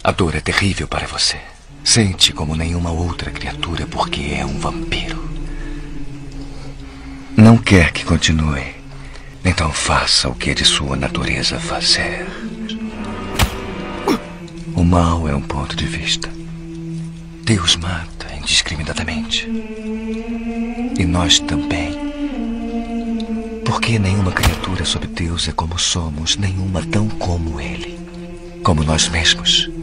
A dor é terrível para você. Sente como nenhuma outra criatura porque é um vampiro. Não quer que continue. Então faça o que é de sua natureza fazer. O mal é um ponto de vista. Deus mata indiscriminadamente. E nós também. Porque nenhuma criatura sob Deus é como somos, nenhuma tão como Ele. Como nós mesmos.